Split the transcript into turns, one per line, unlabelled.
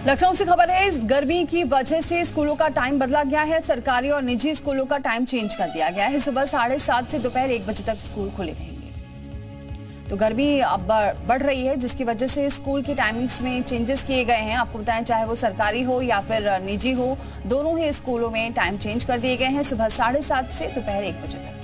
लखनऊ से खबर है, इस गर्मी की वजह से स्कूलों का टाइम बदला गया है। सरकारी और निजी स्कूलों का टाइम चेंज कर दिया गया है। सुबह 7:30 से दोपहर 1 बजे तक स्कूल खुले रहेंगे। तो गर्मी अब बढ़ रही है, जिसकी वजह से स्कूल की टाइमिंग्स में चेंजेस किए गए हैं। आपको बताएं, चाहे वो सरकारी हो या फिर निजी हो, दोनों ही स्कूलों में टाइम चेंज कर दिए गए हैं। सुबह 7:30 से दोपहर 1 बजे तक।